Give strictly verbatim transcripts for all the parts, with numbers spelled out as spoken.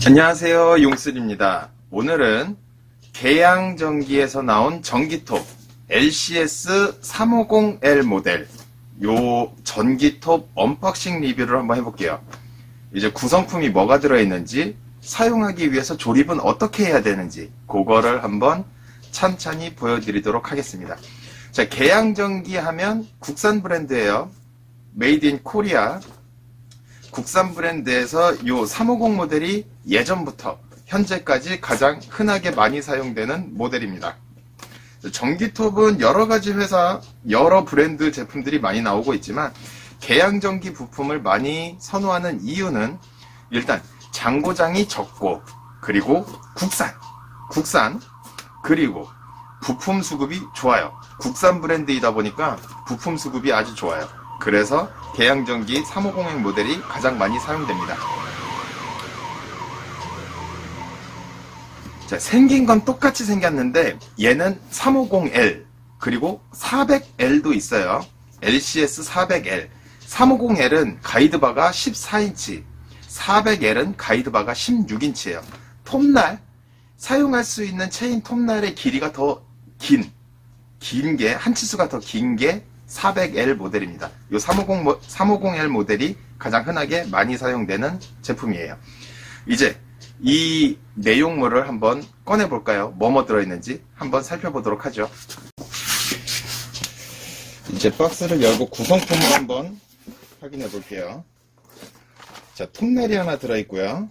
안녕하세요, 용슬입니다. 오늘은 계양전기에서 나온 전기톱 엘씨에스 삼오공 엘 모델 요 전기톱 언박싱 리뷰를 한번 해볼게요. 이제 구성품이 뭐가 들어있는지, 사용하기 위해서 조립은 어떻게 해야 되는지 그거를 한번 찬찬히 보여드리도록 하겠습니다. 자, 계양전기 하면 국산 브랜드예요. 메이드 인 코리아. 국산 브랜드에서 요 삼오공 모델이 예전부터 현재까지 가장 흔하게 많이 사용되는 모델입니다. 전기톱은 여러가지 회사, 여러 브랜드 제품들이 많이 나오고 있지만 계양전기 부품을 많이 선호하는 이유는 일단 장고장이 적고, 그리고 국산, 국산, 그리고 부품 수급이 좋아요. 국산 브랜드이다 보니까 부품 수급이 아주 좋아요. 그래서 계양전기 삼오공 엘 모델이 가장 많이 사용됩니다. 자, 생긴 건 똑같이 생겼는데 얘는 삼오공 엘 그리고 사백 엘도 있어요. 엘씨에스 사백 엘. 삼오공 엘은 가이드바가 십사 인치, 사백 엘은 가이드바가 십육 인치예요. 톱날, 사용할 수 있는 체인 톱날의 길이가 더 긴, 긴 게, 한 치수가 더 긴 게 사백 엘 모델입니다. 이 삼오공 엘 모델이 가장 흔하게 많이 사용되는 제품이에요. 이제 이 내용물을 한번 꺼내 볼까요? 뭐뭐 들어있는지 한번 살펴보도록 하죠. 이제 박스를 열고 구성품을 한번 확인해 볼게요. 자, 톱날이 하나 들어있고요.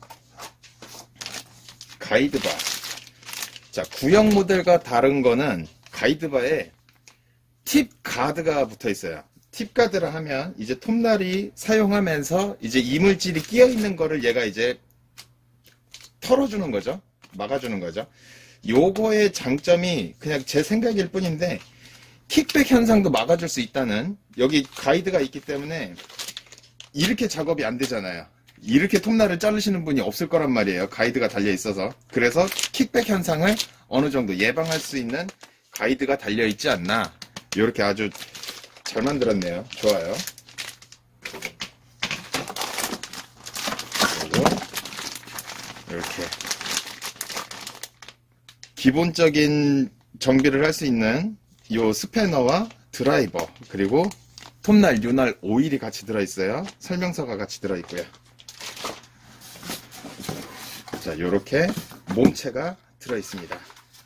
가이드바. 자, 구형 모델과 다른 거는 가이드바에 팁 가드가 붙어 있어요. 팁 가드를 하면 이제 톱날이 사용하면서 이제 이물질이 끼어 있는 거를 얘가 이제 털어주는 거죠. 막아주는 거죠. 요거의 장점이 그냥 제 생각일 뿐인데 킥백 현상도 막아줄 수 있다는, 여기 가이드가 있기 때문에 이렇게 작업이 안 되잖아요. 이렇게 톱날을 자르시는 분이 없을 거란 말이에요. 가이드가 달려 있어서. 그래서 킥백 현상을 어느 정도 예방할 수 있는 가이드가 달려 있지 않나. 이렇게 아주 잘 만들었네요. 좋아요. 그리고 이렇게 기본적인 정비를 할 수 있는 이 스패너와 드라이버, 그리고 톱날, 윤활, 오일이 같이 들어있어요. 설명서가 같이 들어있고요. 자, 이렇게 몸체가 들어있습니다.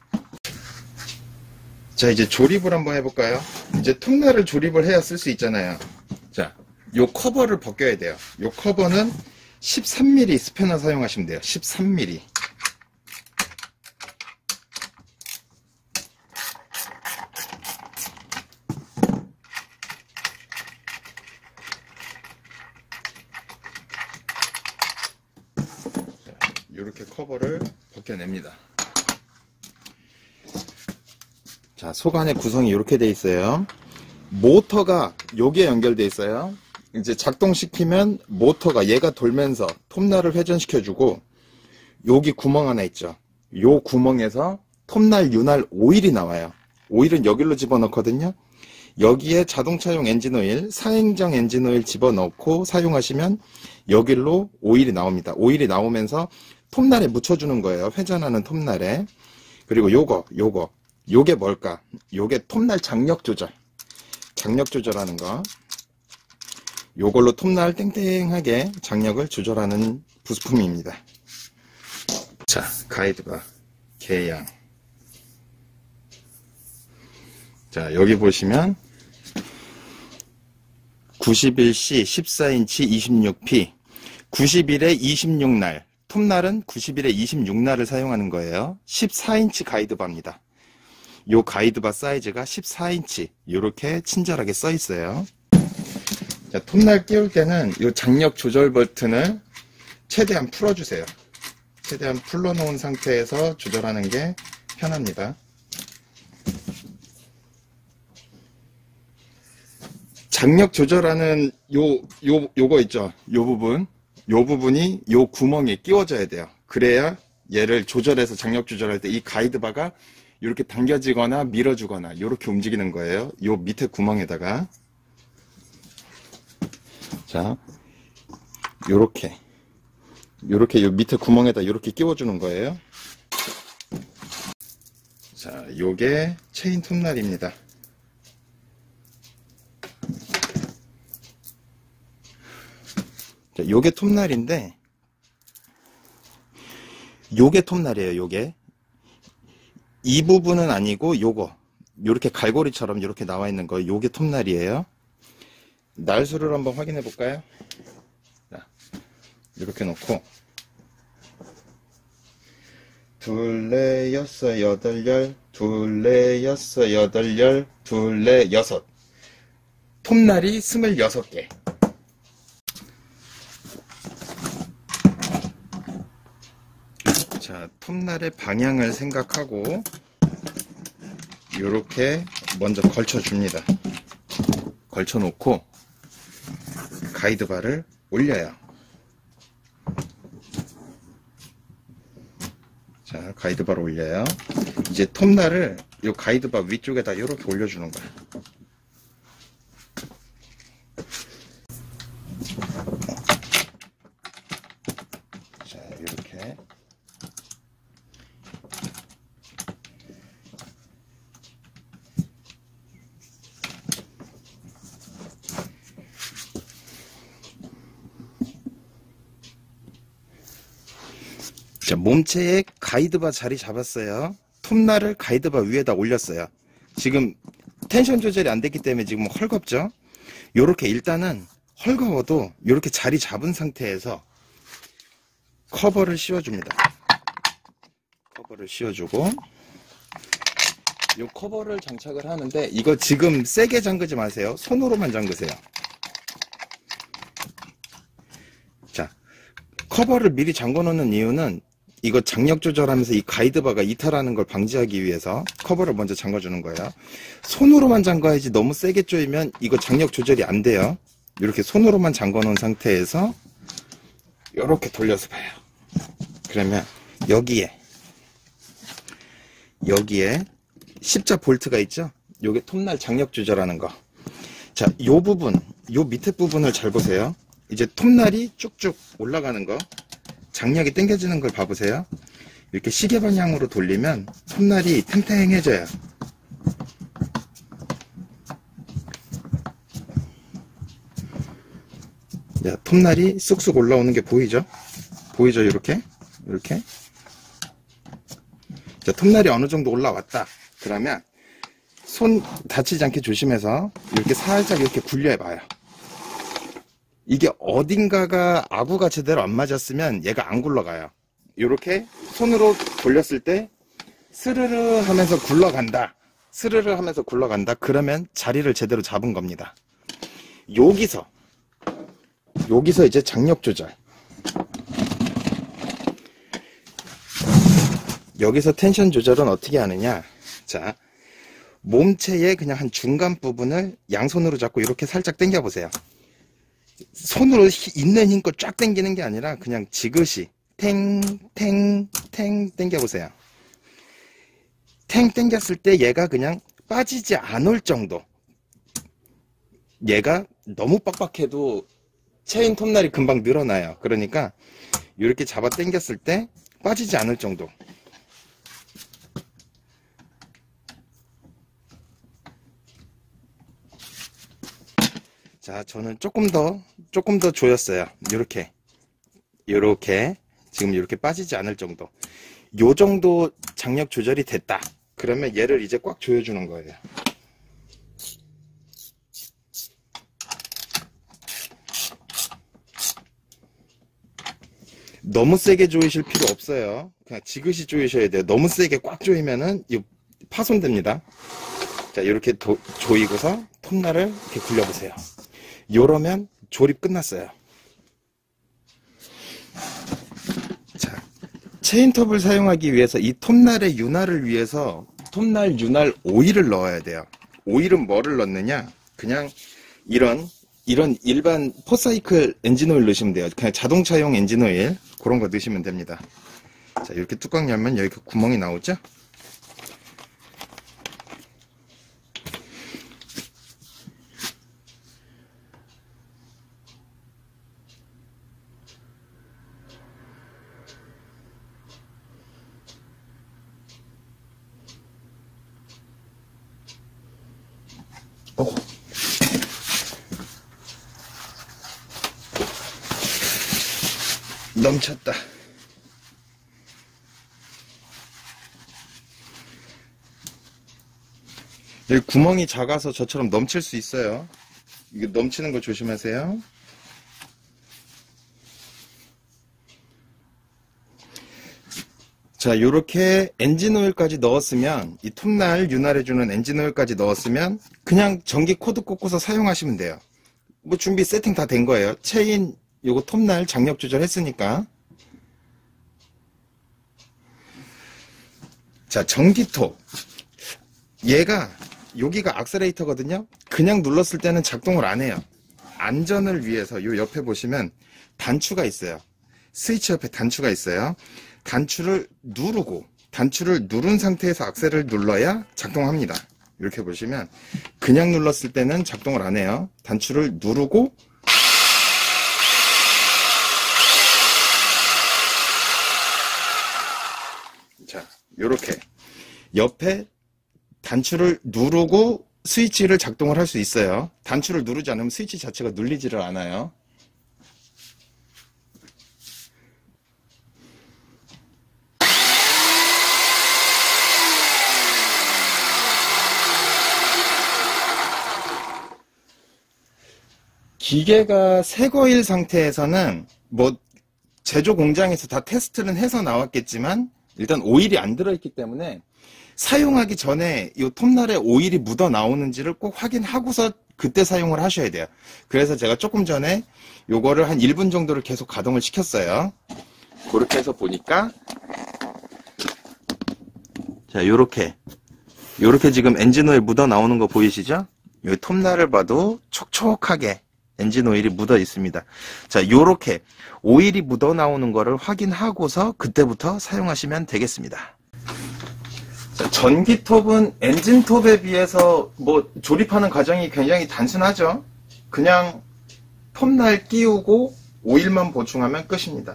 자, 이제 조립을 한번 해볼까요? 이제 톱날을 조립을 해야 쓸 수 있잖아요. 자, 요 커버를 벗겨야 돼요. 요 커버는 십삼 밀리미터 스패너 사용하시면 돼요. 십삼 밀리미터. 이렇게 커버를 벗겨냅니다. 자, 속 안의 구성이 이렇게 돼 있어요. 모터가 여기에 연결돼 있어요. 이제 작동시키면 모터가 얘가 돌면서 톱날을 회전시켜주고, 여기 구멍 하나 있죠. 요 구멍에서 톱날, 윤활, 오일이 나와요. 오일은 여기로 집어넣거든요. 여기에 자동차용 엔진오일, 사행정 엔진오일 집어넣고 사용하시면 여기로 오일이 나옵니다. 오일이 나오면서 톱날에 묻혀주는 거예요. 회전하는 톱날에. 그리고 요거, 요거. 요게 뭘까? 요게 톱날 장력 조절. 장력 조절하는 거. 요걸로 톱날 땡땡하게 장력을 조절하는 부품입니다. 자, 가이드바, 계양. 자, 여기 보시면 구십일 씨, 십사 인치, 이십육 피, 구십일에 이십육 날. 톱날은 구십일에 이십육 날을 사용하는 거예요. 십사 인치 가이드바입니다. 요 가이드바 사이즈가 십사 인치. 이렇게 친절하게 써 있어요. 자, 톱날 끼울 때는 요 장력 조절 버튼을 최대한 풀어주세요. 최대한 풀러놓은 상태에서 조절하는 게 편합니다. 장력 조절하는 요, 요, 요거 있죠. 요 부분. 요 부분이 요 구멍에 끼워져야 돼요. 그래야 얘를 조절해서 장력 조절할 때 이 가이드바가 이렇게 당겨지거나 밀어주거나 이렇게 움직이는 거예요. 요 밑에 구멍에다가. 자, 요렇게 요렇게 요 밑에 구멍에다 요렇게 끼워주는 거예요. 자, 요게 체인 톱날입니다. 자, 요게 톱날인데, 요게 톱날이에요, 요게. 이 부분은 아니고, 요거. 요렇게 갈고리처럼 요렇게 나와 있는 거, 요게 톱날이에요. 날수를 한번 확인해 볼까요? 자, 이렇게 놓고, 둘레, 여섯, 여덟, 열, 둘레, 여섯, 여덟, 열, 둘레, 여섯. 톱날이 스물여섯 개. 자, 톱날의 방향을 생각하고 이렇게 먼저 걸쳐 줍니다. 걸쳐 놓고 가이드바를 올려요. 자, 가이드바를 올려요. 이제 톱날을 이 가이드바 위쪽에다 이렇게 올려주는 거야. 자, 이렇게. 자, 몸체에 가이드바 자리 잡았어요. 톱날을 가이드바 위에다 올렸어요. 지금 텐션 조절이 안 됐기 때문에 지금 헐겁죠? 요렇게 일단은 헐거워도 요렇게 자리 잡은 상태에서 커버를 씌워줍니다. 커버를 씌워주고, 요 커버를 장착을 하는데 이거 지금 세게 잠그지 마세요. 손으로만 잠그세요. 자, 커버를 미리 잠궈 놓는 이유는 이거 장력 조절하면서 이 가이드바가 이탈하는 걸 방지하기 위해서 커버를 먼저 잠궈주는 거예요. 손으로만 잠가야지 너무 세게 조이면 이거 장력 조절이 안 돼요. 이렇게 손으로만 잠궈 놓은 상태에서 이렇게 돌려서 봐요. 그러면 여기에 여기에 십자 볼트가 있죠? 요게 톱날 장력 조절하는 거. 자, 요 부분, 요 밑에 부분을 잘 보세요. 이제 톱날이 쭉쭉 올라가는 거, 장력이 당겨지는 걸 봐보세요. 이렇게 시계 방향으로 돌리면 톱날이 탱탱해져요. 자, 톱날이 쑥쑥 올라오는 게 보이죠? 보이죠? 이렇게? 이렇게? 자, 톱날이 어느 정도 올라왔다. 그러면 손 다치지 않게 조심해서 이렇게 살짝 이렇게 굴려봐요. 이게 어딘가가 아구가 제대로 안 맞았으면 얘가 안 굴러가요. 이렇게 손으로 돌렸을 때 스르르 하면서 굴러간다. 스르르 하면서 굴러간다. 그러면 자리를 제대로 잡은 겁니다. 여기서 여기서 이제 장력 조절. 여기서 텐션 조절은 어떻게 하느냐. 자, 몸체의 그냥 한 중간 부분을 양손으로 잡고 이렇게 살짝 당겨 보세요. 손으로 있는 힘껏 쫙 당기는 게 아니라 그냥 지그시 탱탱탱 당겨 보세요. 탱 당겼을 때 얘가 그냥 빠지지 않을 정도. 얘가 너무 빡빡해도 체인 톱날이 금방 늘어나요. 그러니까 이렇게 잡아 당겼을 때 빠지지 않을 정도. 자, 저는 조금 더 조금 더 조였어요. 이렇게 이렇게 지금 이렇게 빠지지 않을 정도. 요 정도 장력 조절이 됐다. 그러면 얘를 이제 꽉 조여주는 거예요. 너무 세게 조이실 필요 없어요. 그냥 지그시 조이셔야 돼요. 너무 세게 꽉 조이면은 이 파손됩니다. 자, 이렇게 도, 조이고서 톱날을 이렇게 굴려보세요. 요러면 조립 끝났어요. 자, 체인톱을 사용하기 위해서 이 톱날의 윤활을 위해서 톱날 윤활 오일을 넣어야 돼요. 오일은 뭐를 넣느냐? 그냥 이런 이런 일반 포사이클 엔진오일 넣으시면 돼요. 그냥 자동차용 엔진오일 그런 거 넣으시면 됩니다. 자, 이렇게 뚜껑 열면 여기 구멍이 나오죠? 넘쳤다. 여기 구멍이 작아서 저처럼 넘칠 수 있어요. 이거 넘치는 거 조심하세요. 자, 요렇게 엔진오일까지 넣었으면, 이 톱날 윤활해주는 엔진오일까지 넣었으면 그냥 전기 코드 꽂고서 사용하시면 돼요. 뭐 준비 세팅 다 된 거예요. 체인 요거 톱날 장력 조절했으니까. 자, 전기톱. 얘가 여기가 악셀레이터거든요. 그냥 눌렀을 때는 작동을 안 해요. 안전을 위해서 요 옆에 보시면 단추가 있어요. 스위치 옆에 단추가 있어요. 단추를 누르고, 단추를 누른 상태에서 악셀을 눌러야 작동합니다. 이렇게 보시면 그냥 눌렀을 때는 작동을 안 해요. 단추를 누르고 자, 요렇게 옆에 단추를 누르고 스위치를 작동을 할 수 있어요. 단추를 누르지 않으면 스위치 자체가 눌리지를 않아요. 기계가 새거일 상태에서는 뭐 제조 공장에서 다 테스트는 해서 나왔겠지만 일단 오일이 안 들어있기 때문에 사용하기 전에 이 톱날에 오일이 묻어 나오는지를 꼭 확인하고서 그때 사용을 하셔야 돼요. 그래서 제가 조금 전에 요거를 한 일 분 정도를 계속 가동을 시켰어요. 그렇게 해서 보니까 자, 요렇게 요렇게 지금 엔진오일 묻어 나오는 거 보이시죠? 이 톱날을 봐도 촉촉하게 엔진오일이 묻어 있습니다. 자, 요렇게 오일이 묻어 나오는 거를 확인하고서 그때부터 사용하시면 되겠습니다. 자, 전기톱은 엔진톱에 비해서 뭐 조립하는 과정이 굉장히 단순하죠. 그냥 톱날 끼우고 오일만 보충하면 끝입니다.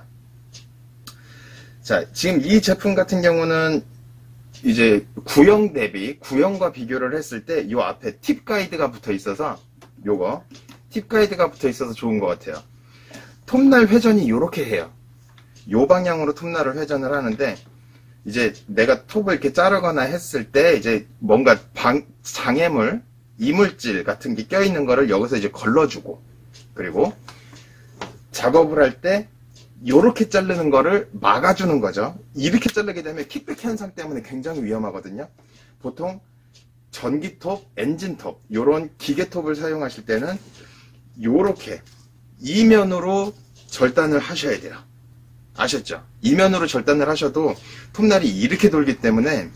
자, 지금 이 제품 같은 경우는 이제 구형 대비 구형과 비교를 했을 때 요 앞에 팁 가이드가 붙어 있어서 요거 팁 가이드가 붙어 있어서 좋은 것 같아요. 톱날 회전이 요렇게 해요. 요 방향으로 톱날을 회전을 하는데 이제 내가 톱을 이렇게 자르거나 했을 때 이제 뭔가 방, 장애물, 이물질 같은 게 껴있는 거를 여기서 이제 걸러주고, 그리고 작업을 할 때 요렇게 자르는 거를 막아주는 거죠. 이렇게 자르게 되면 킥백 현상 때문에 굉장히 위험하거든요. 보통 전기톱, 엔진톱, 요런 기계톱을 사용하실 때는 요렇게 이면으로 절단을 하셔야 돼요. 아셨죠? 이면으로 절단을 하셔도 톱날이 이렇게 돌기 때문에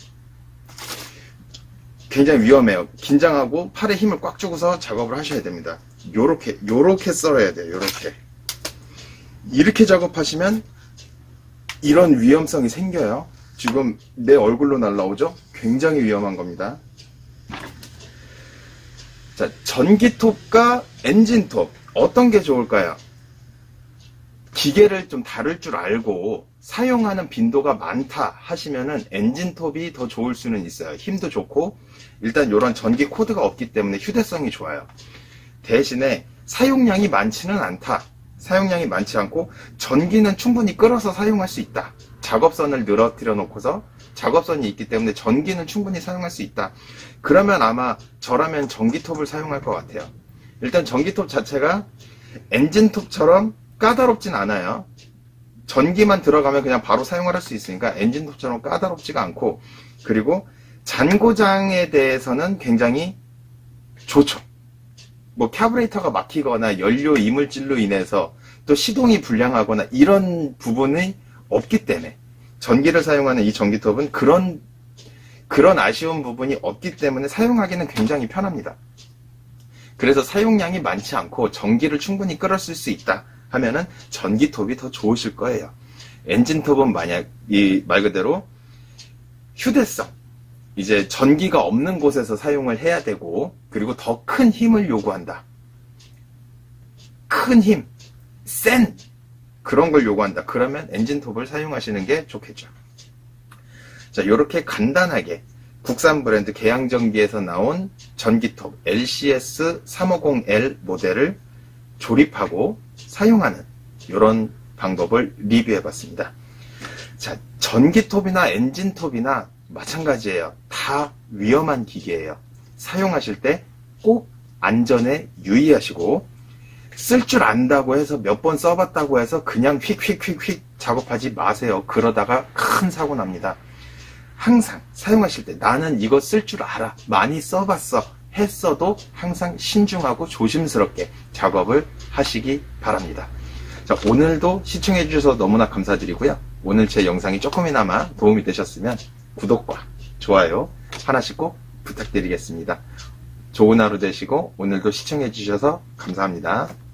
굉장히 위험해요. 긴장하고 팔에 힘을 꽉 주고서 작업을 하셔야 됩니다. 요렇게 요렇게 썰어야 돼요. 요렇게 이렇게 작업하시면 이런 위험성이 생겨요. 지금 내 얼굴로 날라오죠? 굉장히 위험한 겁니다. 자, 전기톱과 엔진톱 어떤 게 좋을까요? 기계를 좀 다룰 줄 알고 사용하는 빈도가 많다 하시면은 엔진톱이 더 좋을 수는 있어요. 힘도 좋고 일단 이런 전기 코드가 없기 때문에 휴대성이 좋아요. 대신에 사용량이 많지는 않다. 사용량이 많지 않고 전기는 충분히 끌어서 사용할 수 있다. 작업선을 늘어뜨려 놓고서 작업선이 있기 때문에 전기는 충분히 사용할 수 있다. 그러면 아마 저라면 전기톱을 사용할 것 같아요. 일단 전기톱 자체가 엔진톱처럼 까다롭진 않아요. 전기만 들어가면 그냥 바로 사용을 할 수 있으니까 엔진톱처럼 까다롭지가 않고, 그리고 잔고장에 대해서는 굉장히 좋죠. 뭐 카브레이터가 막히거나 연료 이물질로 인해서 또 시동이 불량하거나 이런 부분이 없기 때문에 전기를 사용하는 이 전기톱은 그런 그런 아쉬운 부분이 없기 때문에 사용하기는 굉장히 편합니다. 그래서 사용량이 많지 않고 전기를 충분히 끌었을 수 있다 하면은 전기톱이 더 좋으실 거예요. 엔진톱은 만약 이 말 그대로 휴대성, 이제 전기가 없는 곳에서 사용을 해야 되고, 그리고 더 큰 힘을 요구한다. 큰 힘, 센 그런 걸 요구한다. 그러면 엔진톱을 사용하시는 게 좋겠죠. 자, 요렇게 간단하게 국산 브랜드 계양전기에서 나온 전기톱 엘씨에스 삼오공 엘 모델을 조립하고 사용하는 이런 방법을 리뷰해봤습니다. 자, 전기톱이나 엔진톱이나 마찬가지예요. 다 위험한 기계예요. 사용하실 때 꼭 안전에 유의하시고, 쓸 줄 안다고 해서 몇 번 써봤다고 해서 그냥 휙휙휙휙 작업하지 마세요. 그러다가 큰 사고 납니다. 항상 사용하실 때 나는 이거 쓸 줄 알아, 많이 써봤어 했어도 항상 신중하고 조심스럽게 작업을 하시기 바랍니다. 자, 오늘도 시청해 주셔서 너무나 감사드리고요. 오늘 제 영상이 조금이나마 도움이 되셨으면 구독과 좋아요 하나씩 꼭 부탁드리겠습니다. 좋은 하루 되시고 오늘도 시청해 주셔서 감사합니다.